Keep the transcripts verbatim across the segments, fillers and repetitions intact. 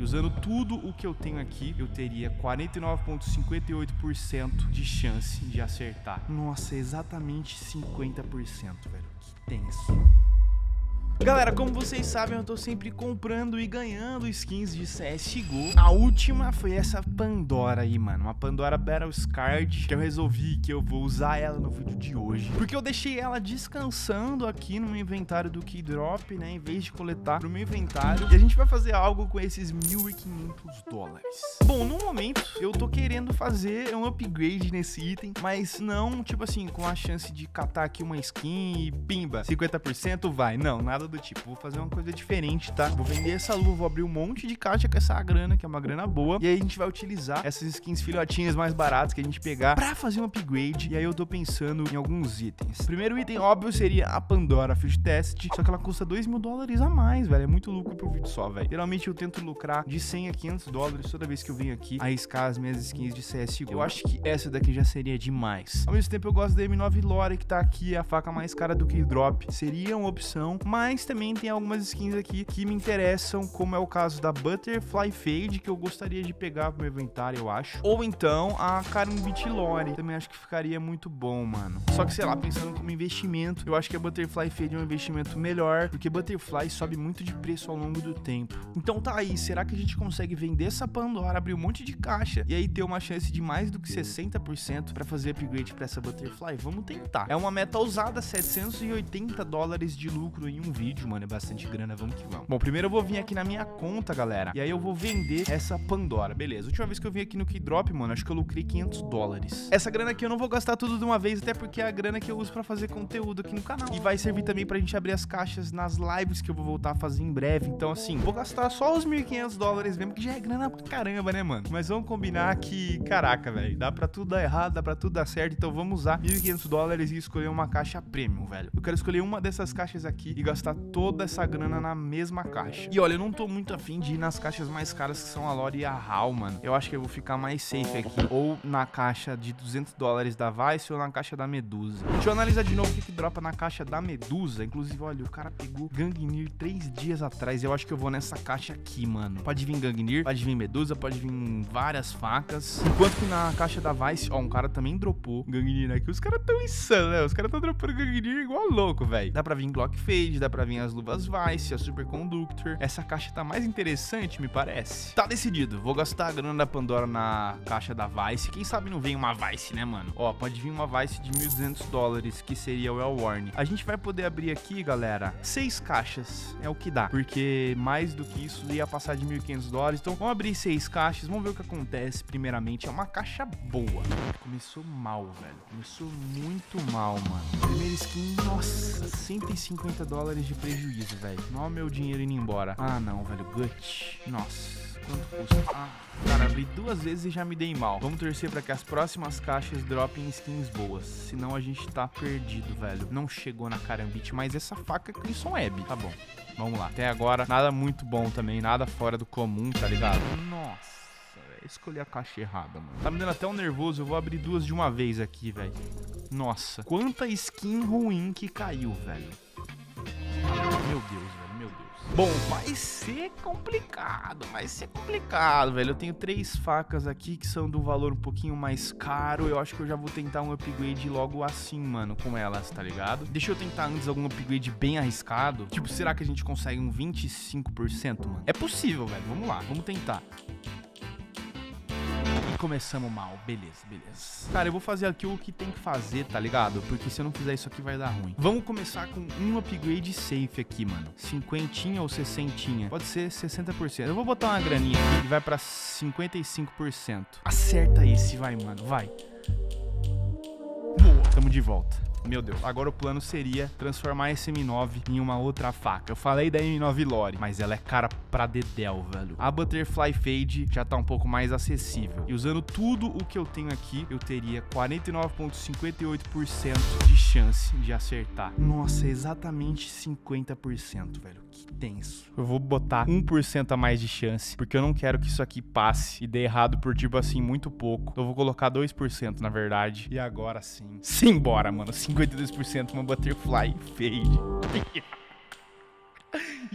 E usando tudo o que eu tenho aqui, eu teria quarenta e nove vírgula cinquenta e oito por cento de chance de acertar. Nossa, exatamente cinquenta por cento, velho. Que tenso. Galera, como vocês sabem, eu tô sempre comprando e ganhando skins de C S G O. A última foi essa Pandora aí, mano. Uma Pandora Battle Card, que eu resolvi que eu vou usar ela no vídeo de hoje. Porque eu deixei ela descansando aqui no meu inventário do Keydrop, né? Em vez de coletar no meu inventário. E a gente vai fazer algo com esses mil e quinhentos dólares. Bom, no momento, eu tô querendo fazer um upgrade nesse item, mas não, tipo assim, com a chance de catar aqui uma skin e pimba, cinquenta por cento vai. Não, nada do tipo, vou fazer uma coisa diferente, tá? Vou vender essa luva, vou abrir um monte de caixa com essa grana, que é uma grana boa, e aí a gente vai utilizar essas skins filhotinhas mais baratas que a gente pegar pra fazer um upgrade. E aí eu tô pensando em alguns itens. O primeiro item, óbvio, seria a Pandora Field Test, só que ela custa dois mil dólares a mais, velho. É muito lucro pro vídeo só, velho. Geralmente eu tento lucrar de cem a quinhentos dólares toda vez que eu venho aqui arriscar as minhas skins de C S G O. Eu acho que essa daqui já seria demais. Ao mesmo tempo, eu gosto da M nove Lore, que tá aqui, a faca mais cara do Keydrop. Seria uma opção, mas também tem algumas skins aqui que me interessam, como é o caso da Butterfly Fade, que eu gostaria de pegar pro meu inventário, eu acho. Ou então a Karambit Lore, também acho que ficaria muito bom, mano. Só que, sei lá, pensando como investimento, eu acho que a Butterfly Fade é um investimento melhor, porque Butterfly sobe muito de preço ao longo do tempo. Então tá aí, será que a gente consegue vender essa Pandora, abrir um monte de caixa e aí ter uma chance de mais do que sessenta por cento pra fazer upgrade pra essa Butterfly? Vamos tentar. É uma meta ousada, setecentos e oitenta dólares de lucro em um vídeo, mano. É bastante grana, vamos que vamos. Bom, primeiro eu vou vir aqui na minha conta, galera, e aí eu vou vender essa Pandora. Beleza, a última vez que eu vim aqui no Keydrop, mano, acho que eu lucrei quinhentos dólares. Essa grana aqui eu não vou gastar tudo de uma vez, até porque é a grana que eu uso pra fazer conteúdo aqui no canal. E vai servir também pra gente abrir as caixas nas lives que eu vou voltar a fazer em breve. Então, assim, vou gastar só os mil e quinhentos dólares mesmo, que já é grana pra caramba, né, mano? Mas vamos combinar que, caraca, velho, dá pra tudo dar errado, dá pra tudo dar certo. Então vamos usar mil e quinhentos dólares e escolher uma caixa premium, velho. Eu quero escolher uma dessas caixas aqui e gastar toda essa grana na mesma caixa. E olha, eu não tô muito afim de ir nas caixas mais caras, que são a Lore e a Hal, mano. Eu acho que eu vou ficar mais safe aqui, ou na caixa de duzentos dólares da Vice ou na caixa da Medusa. Deixa eu analisar de novo o que que dropa na caixa da Medusa. Inclusive, olha, o cara pegou Gangnir três dias atrás. Eu acho que eu vou nessa caixa aqui, mano. Pode vir Gangnir, pode vir Medusa, pode vir várias facas. Enquanto que na caixa da Vice, ó, um cara também dropou Gangnir aqui. Os caras tão insanos, né? Os caras tão dropando Gangnir igual louco, velho. Dá pra vir Glock Fade, dá pra vir as luvas Vice, a Superconductor. Essa caixa tá mais interessante, me parece. Tá decidido, vou gastar a grana da Pandora na caixa da Vice. Quem sabe não vem uma Vice, né, mano? Ó, pode vir uma Vice de mil e duzentos dólares, que seria o Elwarn. A gente vai poder abrir aqui, galera, seis caixas. É o que dá, porque mais do que isso ia passar de mil e quinhentos dólares. Então vamos abrir seis caixas, vamos ver o que acontece. Primeiramente, é uma caixa boa. Começou mal, velho. Começou muito mal, mano. Primeira skin, nossa, cento e cinquenta dólares de prejuízo, velho. Não é o meu dinheiro indo embora. Ah, não, velho. Gut. Nossa. Quanto custa? Ah, cara, abri duas vezes e já me dei mal. Vamos torcer pra que as próximas caixas dropem skins boas. Senão a gente tá perdido, velho. Não chegou na Karambit, mas essa faca é Crimson Web. Tá bom. Vamos lá. Até agora, nada muito bom também. Nada fora do comum, tá ligado? Nossa. Escolhi a caixa errada, mano. Tá me dando até um nervoso. Eu vou abrir duas de uma vez aqui, velho. Nossa. Quanta skin ruim que caiu, velho. Meu Deus, velho. Meu Deus. Bom, vai ser complicado. Vai ser complicado, velho. Eu tenho três facas aqui que são de um valor um pouquinho mais caro. Eu acho que eu já vou tentar um upgrade logo assim, mano, com elas, tá ligado? Deixa eu tentar antes algum upgrade bem arriscado. Tipo, será que a gente consegue um vinte e cinco por cento, mano? É possível, velho. Vamos lá. Vamos tentar. Começamos mal, beleza, beleza. Cara, eu vou fazer aqui o que tem que fazer, tá ligado? Porque se eu não fizer isso aqui vai dar ruim. Vamos começar com um upgrade safe aqui, mano. cinquentinha ou sessentinha? Pode ser sessenta por cento. Eu vou botar uma graninha aqui e vai pra cinquenta e cinco por cento. Acerta esse, vai, mano, vai. Boa, tamo de volta. Meu Deus, agora o plano seria transformar esse M nove em uma outra faca. Eu falei da M nove Lore, mas ela é cara pra dedéu, velho. A Butterfly Fade já tá um pouco mais acessível. E usando tudo o que eu tenho aqui, eu teria quarenta e nove vírgula cinquenta e oito por cento de chance de acertar. Nossa, exatamente cinquenta por cento, velho. Que tenso. Eu vou botar um por cento a mais de chance, porque eu não quero que isso aqui passe e dê errado por, tipo assim, muito pouco. Eu vou colocar dois por cento, na verdade. E agora sim. Simbora, mano. cinquenta e dois por cento uma Butterfly Fade.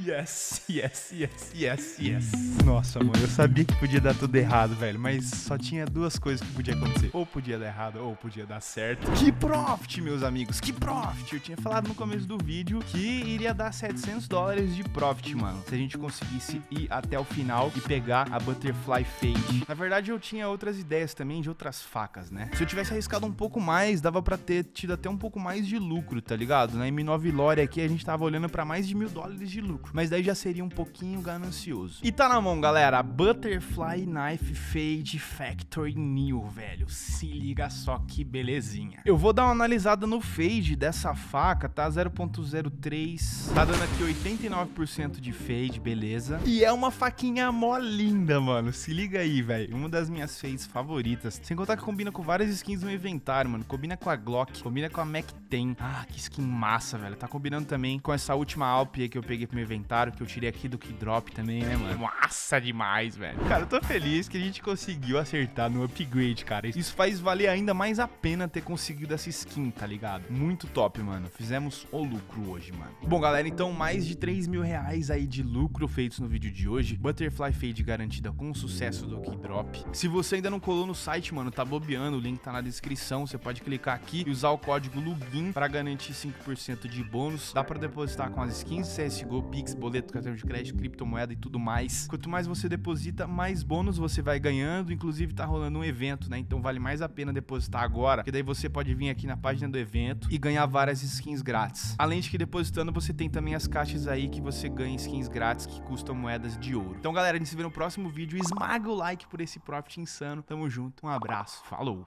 Yes, yes, yes, yes, yes. Nossa, mano, eu sabia que podia dar tudo errado, velho, mas só tinha duas coisas que podia acontecer. Ou podia dar errado, ou podia dar certo. Que profit, meus amigos, que profit. Eu tinha falado no começo do vídeo que iria dar setecentos dólares de profit, mano, se a gente conseguisse ir até o final e pegar a Butterfly Fade. Na verdade, eu tinha outras ideias também de outras facas, né? Se eu tivesse arriscado um pouco mais, dava pra ter tido até um pouco mais de lucro, tá ligado? Na M nove Lore aqui, a gente tava olhando pra mais de mil dólares de lucro. Mas daí já seria um pouquinho ganancioso. E tá na mão, galera. Butterfly Knife Fade Factory New, velho. Se liga só que belezinha. Eu vou dar uma analisada no fade dessa faca, tá? zero ponto zero três. Tá dando aqui oitenta e nove por cento de fade, beleza. E é uma faquinha mó linda, mano. Se liga aí, velho. Uma das minhas fades favoritas. Sem contar que combina com várias skins no inventário, mano. Combina com a Glock, combina com a Mac dez. Ah, que skin massa, velho. Tá combinando também com essa última Alp aí que eu peguei pro meu inventário, que eu tirei aqui do Keydrop também, né, mano? Massa demais, velho. Cara, eu tô feliz que a gente conseguiu acertar no upgrade, cara. Isso faz valer ainda mais a pena ter conseguido essa skin, tá ligado? Muito top, mano. Fizemos o lucro hoje, mano. Bom, galera, então mais de três mil reais aí de lucro feitos no vídeo de hoje. Butterfly Fade garantida com o sucesso do Keydrop. Se você ainda não colou no site, mano, tá bobeando, o link tá na descrição. Você pode clicar aqui e usar o código LUGIN pra garantir cinco por cento de bônus. Dá pra depositar com as skins, C S G O, Pix, boleto, cartão de crédito, criptomoeda e tudo mais. Quanto mais você deposita, mais bônus você vai ganhando. Inclusive tá rolando um evento, né? Então vale mais a pena depositar agora, que daí você pode vir aqui na página do evento e ganhar várias skins grátis. Além de que depositando você tem também as caixas aí que você ganha skins grátis que custam moedas de ouro. Então galera, a gente se vê no próximo vídeo. Esmaga o like por esse profit insano. Tamo junto, um abraço, falou!